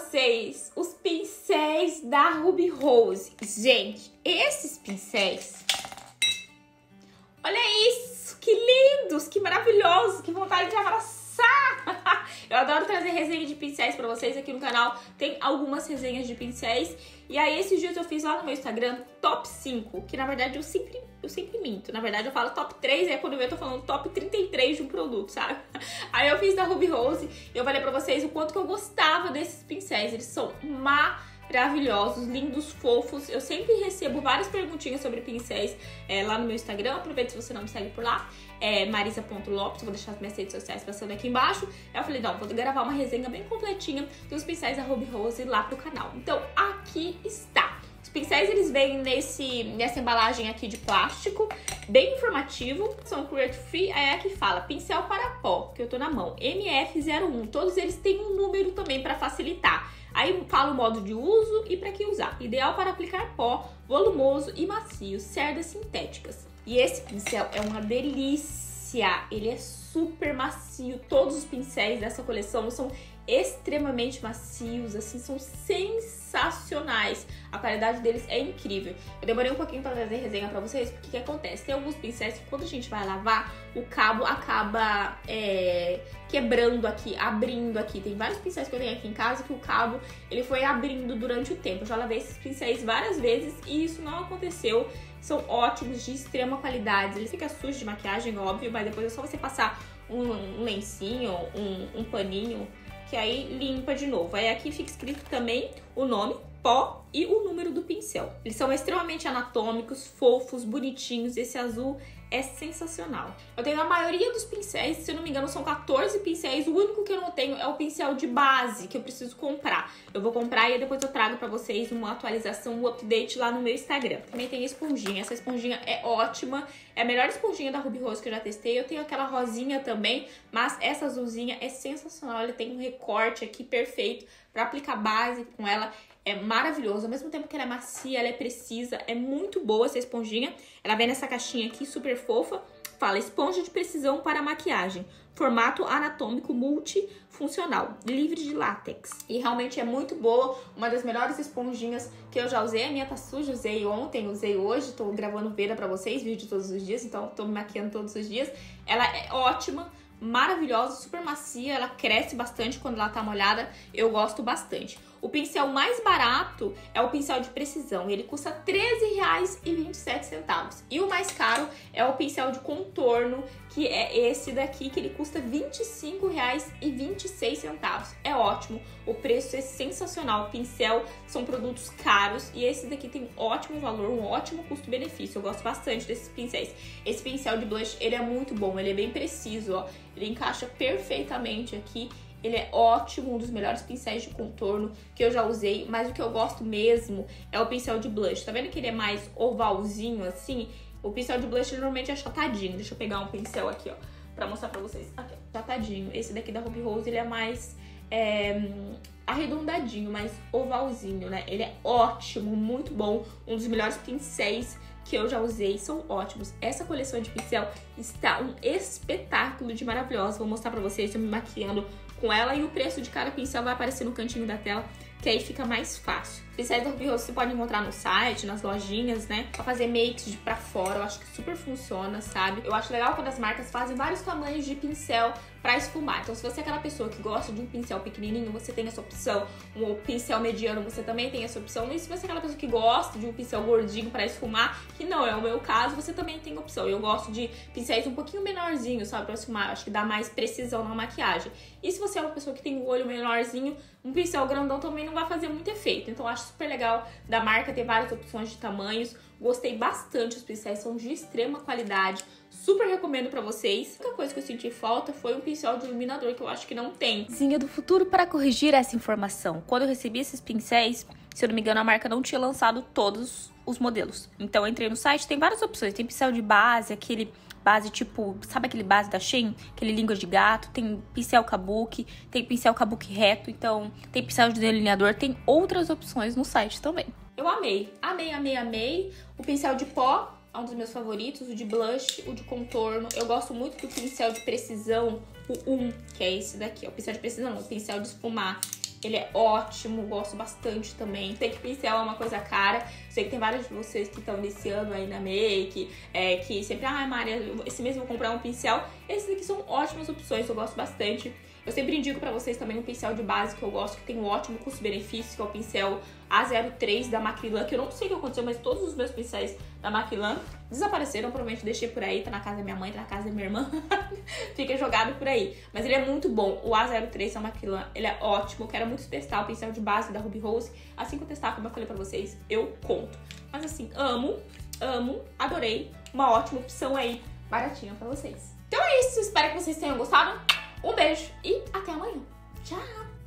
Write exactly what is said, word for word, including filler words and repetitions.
vocês os pincéis da Ruby Rose. Gente, esses pincéis... Olha isso, que lindos, que maravilhosos, que vontade de abraçar. Eu adoro trazer resenha de pincéis pra vocês aqui no canal. Tem algumas resenhas de pincéis. E aí, esses dias eu fiz lá no meu Instagram top cinco, que na verdade eu sempre, eu sempre minto. Na verdade eu falo top três, aí quando eu tô falando top trinta e três de um produto, sabe? Aí eu fiz da Ruby Rose e eu falei pra vocês o quanto que eu gostava desses pincéis. Eles são maravilhosos, lindos, fofos. Eu sempre recebo várias perguntinhas sobre pincéis é, lá no meu Instagram. Aproveita se você não me segue por lá. É marisa ponto lopes, vou deixar as minhas redes sociais passando aqui embaixo. Aí eu falei, não, vou gravar uma resenha bem completinha dos pincéis da Ruby Rose lá pro canal. Então, aqui está. Os pincéis, eles vêm nesse, nessa embalagem aqui de plástico, bem informativo. São cruelty free, aí é aqui fala, pincel para pó, que eu tô na mão, M F zero um. Todos eles têm um número também para facilitar. Aí fala o modo de uso e para que usar. Ideal para aplicar pó, volumoso e macio, cerdas sintéticas. E esse pincel é uma delícia, ele é super macio. Todos os pincéis dessa coleção são extremamente macios, assim, são sensacionais. A qualidade deles é incrível. Eu demorei um pouquinho pra trazer resenha pra vocês, porque o que acontece? Tem alguns pincéis que quando a gente vai lavar, o cabo acaba é, quebrando aqui, abrindo aqui. Tem vários pincéis que eu tenho aqui em casa que o cabo, ele foi abrindo durante o tempo. Eu já lavei esses pincéis várias vezes e isso não aconteceu. São ótimos, de extrema qualidade. Ele fica sujo de maquiagem, óbvio, mas depois é só você passar um, um lencinho, um, um paninho, que aí limpa de novo. Aí aqui fica escrito também o nome, pó e o número do pincel. Eles são extremamente anatômicos, fofos, bonitinhos. Esse azul é sensacional. Eu tenho a maioria dos pincéis, se eu não me engano são quatorze pincéis. O único que eu não tenho é o pincel de base, que eu preciso comprar. Eu vou comprar e depois eu trago pra vocês uma atualização, um update lá no meu Instagram. Também tem a esponjinha. Essa esponjinha é ótima. É a melhor esponjinha da Ruby Rose que eu já testei. Eu tenho aquela rosinha também, mas essa azulzinha é sensacional. Ela tem um recorte aqui perfeito pra aplicar base com ela. É maravilhoso, ao mesmo tempo que ela é macia, ela é precisa, é muito boa essa esponjinha. Ela vem nessa caixinha aqui, super fofa. Fala, esponja de precisão para maquiagem. Formato anatômico multifuncional, livre de látex. E realmente é muito boa, uma das melhores esponjinhas que eu já usei. A minha tá suja, usei ontem, usei hoje. Tô gravando Vera pra vocês, vídeo todos os dias, então tô me maquiando todos os dias. Ela é ótima, maravilhosa, super macia, ela cresce bastante quando ela tá molhada, eu gosto bastante. O pincel mais barato é o pincel de precisão, ele custa treze reais e vinte e sete centavos. E o mais caro é o pincel de contorno, que é esse daqui, que ele custa vinte e cinco reais e vinte e seis centavos. É ótimo, o preço é sensacional, o pincel são produtos caros e esse daqui tem um ótimo valor, um ótimo custo-benefício. Eu gosto bastante desses pincéis. Esse pincel de blush, ele é muito bom, ele é bem preciso, ó. Ele encaixa perfeitamente aqui. Ele é ótimo, um dos melhores pincéis de contorno que eu já usei, mas o que eu gosto mesmo é o pincel de blush. Tá vendo que ele é mais ovalzinho assim? O pincel de blush ele normalmente é achatadinho. Deixa eu pegar um pincel aqui, ó, pra mostrar pra vocês. Aqui, ó, achatadinho. Esse daqui da Ruby Rose, ele é mais é, arredondadinho, mais ovalzinho, né? Ele é ótimo, muito bom, um dos melhores pincéis que eu já usei, são ótimos. Essa coleção de pincel está um espetáculo de maravilhosa. Vou mostrar pra vocês, eu me maquiando com ela e o preço de cada pincel vai aparecer no cantinho da tela, que aí fica mais fácil. Pincéis da Ruby Rose você pode encontrar no site, nas lojinhas, né? Pra fazer makes de pra fora, eu acho que super funciona, sabe? Eu acho legal quando as marcas fazem vários tamanhos de pincel pra esfumar. Então se você é aquela pessoa que gosta de um pincel pequenininho, você tem essa opção. Um pincel mediano, você também tem essa opção. E se você é aquela pessoa que gosta de um pincel gordinho pra esfumar, que não é o meu caso, você também tem opção. Eu gosto de pincéis um pouquinho menorzinhos, sabe? Pra esfumar, eu acho que dá mais precisão na maquiagem. E se você é uma pessoa que tem um olho menorzinho, um pincel grandão também não vai fazer muito efeito. Então eu acho super legal da marca ter várias opções de tamanhos. Gostei bastante, os pincéis são de extrema qualidade. Super recomendo pra vocês. A única coisa que eu senti falta foi um pincel de iluminador, que eu acho que não tem. Zinha do futuro para corrigir essa informação. Quando eu recebi esses pincéis, se eu não me engano, a marca não tinha lançado todos os modelos. Então eu entrei no site, tem várias opções. Tem pincel de base, aquele base tipo, sabe aquele base da Shein? Aquele língua de gato, tem pincel kabuki, tem pincel kabuki reto, então tem pincel de delineador, tem outras opções no site também. Eu amei, amei, amei, amei. O pincel de pó é um dos meus favoritos, o de blush, o de contorno. Eu gosto muito do pincel de precisão, o um, que é esse daqui, ó. O pincel de precisão, não, o pincel de esfumar. Ele é ótimo, gosto bastante também. Sei que pincel é uma coisa cara. Sei que tem vários de vocês que estão iniciando aí na make, é, que sempre, ah, Maria, esse mês eu vou comprar um pincel. Esses aqui são ótimas opções, eu gosto bastante. Eu sempre indico pra vocês também um pincel de base que eu gosto, que tem um ótimo custo-benefício, que é o pincel A zero três da Macrilan, que eu não sei o que aconteceu, mas todos os meus pincéis da Macrilan desapareceram, provavelmente deixei por aí, tá na casa da minha mãe, tá na casa da minha irmã, fica jogado por aí. Mas ele é muito bom, o A zero três da Macrilan, ele é ótimo, quero muito testar o pincel de base da Ruby Rose, assim que eu testar, como eu falei pra vocês, eu conto. Mas assim, amo, amo, adorei, uma ótima opção aí, baratinha pra vocês. Então é isso, espero que vocês tenham gostado. Um beijo e até amanhã. Tchau!